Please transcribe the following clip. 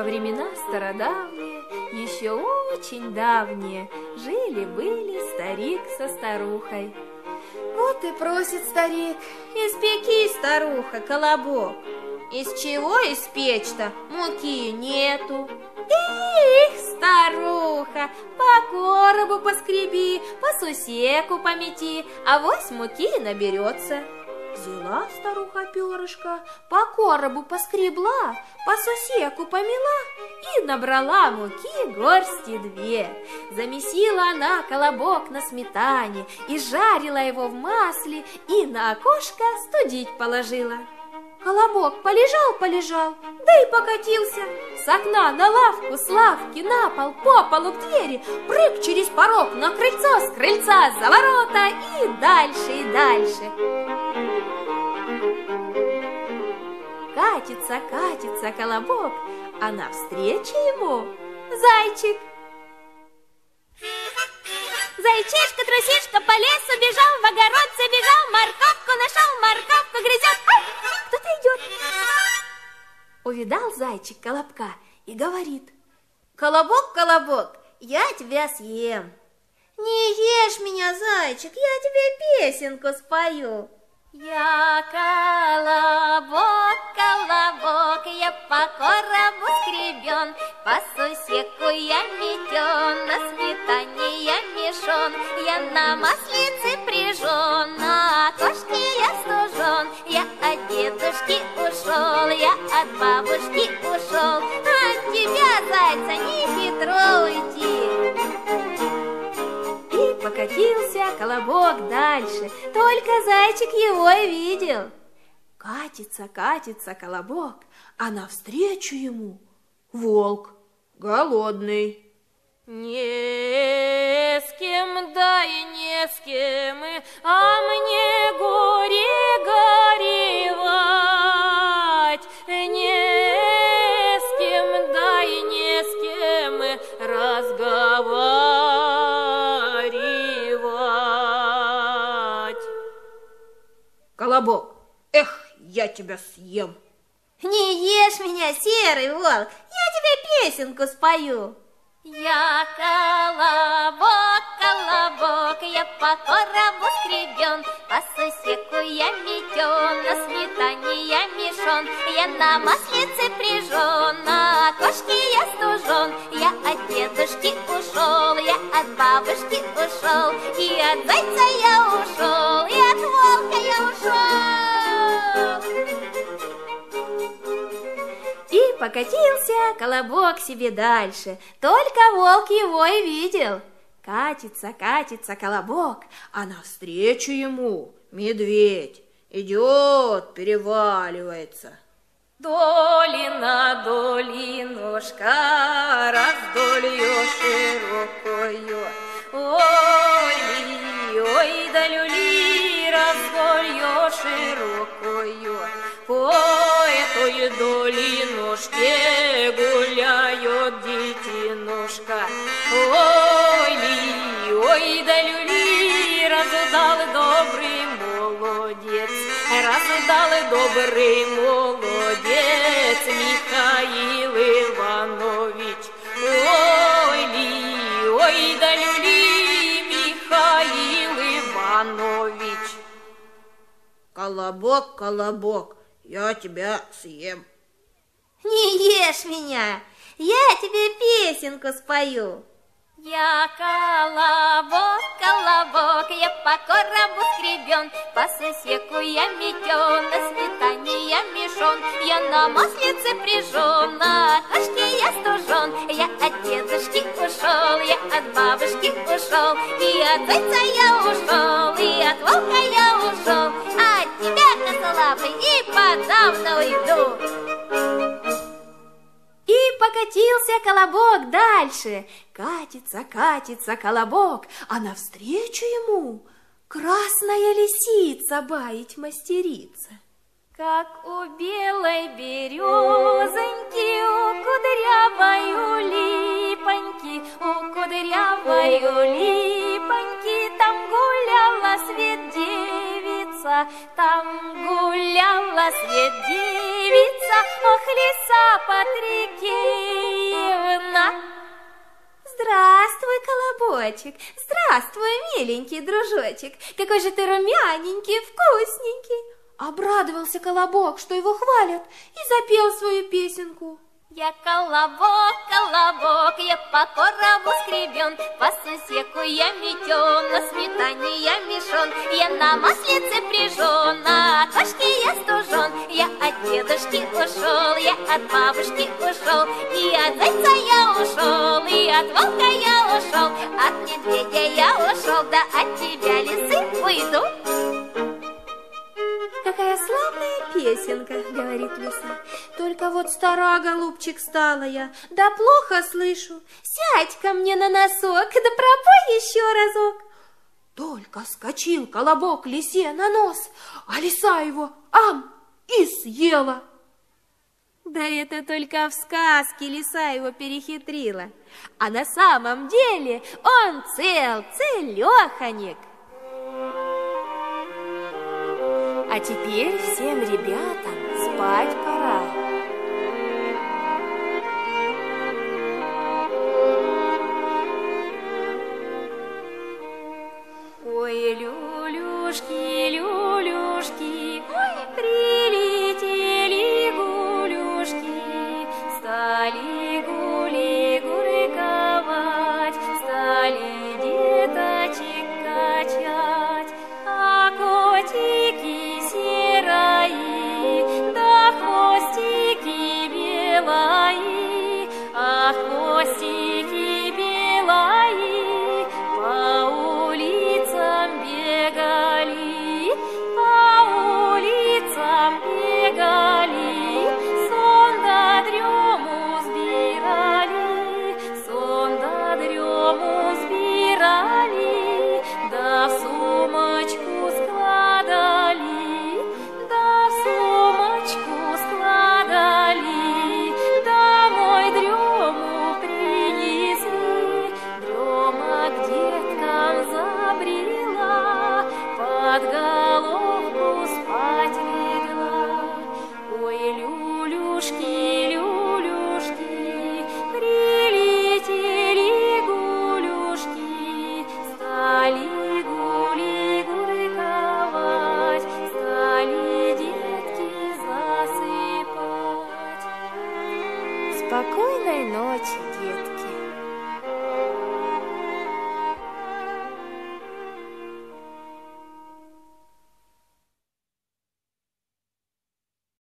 времена стародавние, еще очень давние, жили-были старик со старухой. Вот и просит старик: испеки, старуха, колобок. Из чего испечь-то? Муки нету. Эх, старуха, по коробу поскреби, по сусеку помети, авось муки наберется. Взяла старуха перышко, по коробу поскребла, по сусеку помела и набрала муки горсти две. Замесила она колобок на сметане и жарила его в масле, и на окошко студить положила. Колобок полежал, да и покатился с окна на лавку, с лавки на пол, по полу к двери, прыг через порог на крыльцо, с крыльца за ворота и дальше, и дальше. Катится, катится колобок, а навстречу ему зайчик. Зайчишка-трусишка по лесу бежал, в огород забежал, морковку нашел, морковку грызет. Ай, кто-то идет. Увидал зайчик колобка и говорит: колобок, колобок, я тебя съем. Не ешь меня, зайчик, я тебе песенку спою. Я колобок, колобок, я по коробу скребен, по сусеку я метен, на сметане я мешон, я на маслице прижен, на окошке я стужен, я от дедушки ушел, я от бабушки ушел, от тебя, зайца, не хитро уйти. Покатился колобок дальше, только зайчик его и видел. Катится, катится колобок, а навстречу ему волк голодный. Не с кем, да и не с кем, а мне горе горевать. Не с кем, да и не с кем разговаривать. Колобок, эх, я тебя съем. Не ешь меня, серый волк, я тебе песенку спою. Я колобок, колобок, я по коробу скребен, по сусеку я метен, на сметане я мешон, я на маслице прижен, на окошке я стужен, я от дедушки ушел, я от бабушки ушел, и от зайца я ушел, и от волка я ушел. И покатился колобок себе дальше, только волк его и видел. Катится, катится колобок, а навстречу ему медведь идет, переваливается. Долина, долинушка, раздолью широкую, ой, ой, да люли, раздолью широкую, по этой долинушке гуляет детинушка. Ой, ой, да люли, раздал добрый молодец, раздал добрый молодец Михаил Иванович. Ой, ой, да люли, Михаил Иванович. Колобок, колобок, я тебя съем. Не ешь меня, я тебе песенку спою. Я колобок, колобок, я по коробу скребен, по сусеку я метен, на сметане я мешон, я на маслице прижен, на окошке я стужен, я от дедушки ушел, я от бабушки ушел, и от зайца я ушел, и от волка я ушел, а от тебя, косолапый, и подавно уйду. И покатился колобок дальше. Катится, катится колобок, а навстречу ему красная лисица баять мастерица. Как у белой березоньки, у кудрявою липоньки, у кудрявою липоньки, там гуляла свет девица, гуляла, там гуляла свет девица, ох, лиса Патрикеевна. Здравствуй, Колобочек, здравствуй, миленький дружочек, какой же ты румяненький, вкусненький. Обрадовался Колобок, что его хвалят, и запел свою песенку. Я колобок, колобок, я по коробу скребен, по сусеку я метен, на сметане я мешон, я на маслице прижен, на кошке я стужен, я от дедушки ушел, я от бабушки ушел, и от зайца я ушел, и от волка я ушел, от медведя я ушел, да от тебя, лисы, уйду. Какая славная песенка, говорит лиса. Только вот стара, голубчик, стала я, да плохо слышу. Сядь ко мне на носок, да пропой еще разок. Только скочил Колобок лисе на нос, а лиса его и съела. Да это только в сказке лиса его перехитрила, а на самом деле он целеханик. А теперь всем ребятам спать пора. Ой, люлюшки, люлюшки, ой, прилетели гулюшки, стали гули-гуликовать, стали деточек качать, а котики серои, да хвостики белои, а хвостики белои по улицам бегали, по улицам бегали, сон да дрему сбирали, сон да дрему сбирали, да в сумочку складали, да в сумочку складали, домой дрему принесли, дрема к деткам забрела, под